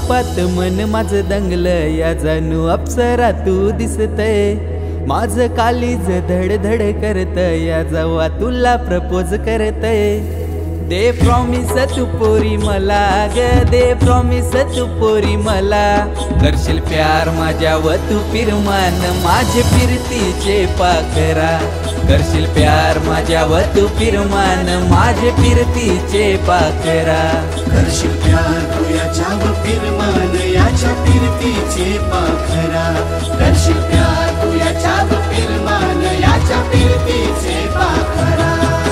रूपात मन माझं दंगलं, या जणू अप्सरा तू दिसतय. माझं कालीज धडधड करतय, या जवा तुला प्रपोज करतय. दे प्रॉमिस तू पोरी मला ग, दे प्रॉमिस तू पोरी मला. करशील प्यार माझ्यावर तू फिरमान, माझे फिरतीचे पाखरा. करशील प्यार माझ्यावर तू फिरमान, माझे फिरतीचे पाखरा. करशील प्यार तू याच्यावर फिरमान, याच्या फिरतीचे पाखरा. करशील प्यार तू याच्यावर फिरमान, याच्या फिरतीचे पाखरा.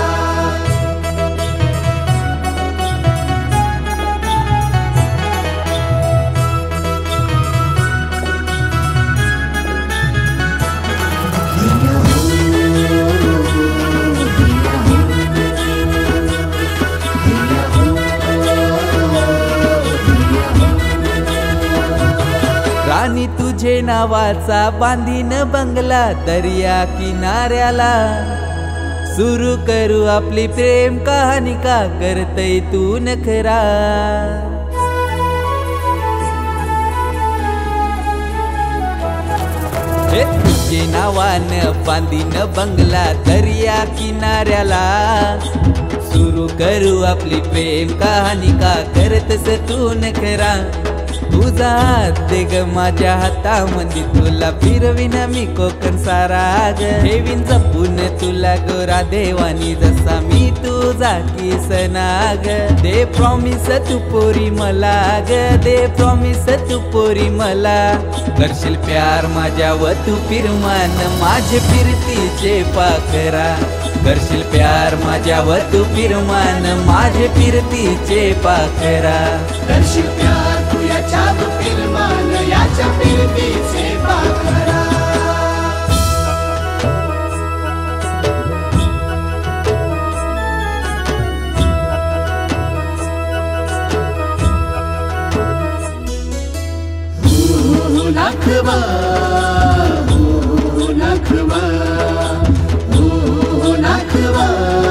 राणी तुझे नावाचा बांधीन बंगला दर्या किनाऱ्याला. सुरू करू आपली प्रेम कहाणी, का करतय तू नखरा. तुझे नावानं बांधीन बंगला दर्या किनाऱ्याला. सुरू करू आपली प्रेम कहाणी, का करतस तू नखरा. तुझा हात दे ग माझ्या हातामध्ये, तुला फिरवीन मी कोकण सारा ग. ठेवीन जपून तुला गोरा देवानी, जसा मी तुझा किसना ग. दे प्रॉमिस तू पोरी मला ग, दे प्रॉमिस तू पोरी मला. करशील प्यार माझ्यावर तू फिरमान, माझे फिरतीचे पाखरा. करशील प्यार माझ्यावर तू फिरमान, माझे फिरतीचे पाखरा. करशील प्यार तू याच्यावर फिरमान, याच्या फिरतीचे पाखरा. नाखवा नाखवा नाखवा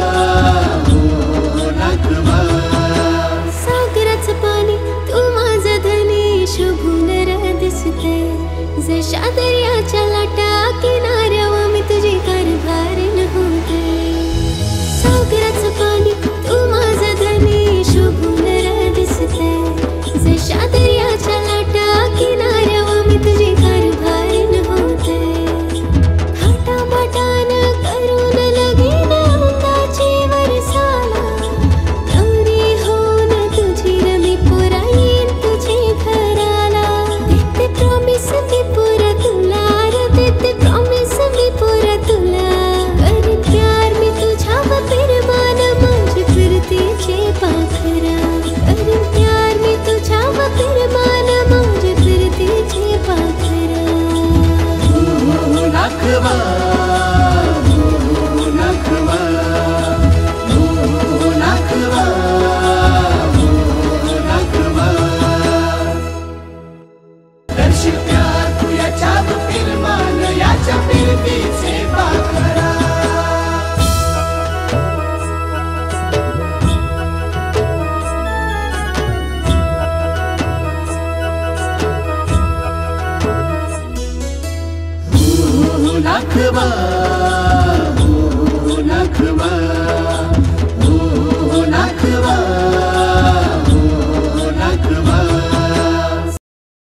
नाखवा. सागराचं पाणी तू माझं धनी, शोभून दिसते जशा दर्याच्या लाटा किनाऱ्यावर मी तुझी कारभारीन होते. सागराचं पाणी तू माझं धनी, शोभून दिसते जशा दर्याच्या लाटा किनाऱ्यावर मी तुझी कारभारीन होते. थाटामाटान करून लगीन अंगाची वरसाला, गौरी होऊन तुझी रमी पुराईन तुझी घराला. देते प्रॉमिस मी पुरा तुला, देते प्रॉमिस मी पुरा तुला. करीन प्यार मी तुझ्यावर फिरमान, माझी फिरतीचे पाखरा. करीन प्यार मी तुझ्यावर फिरमान, माझी फिरतीचे पाखरा. नाखवा नाखवा नाखवा नाखवा. करशील प्यार तू याच्यावर फिरमान, याच्या फिरतीचे पाखरा. नाखवा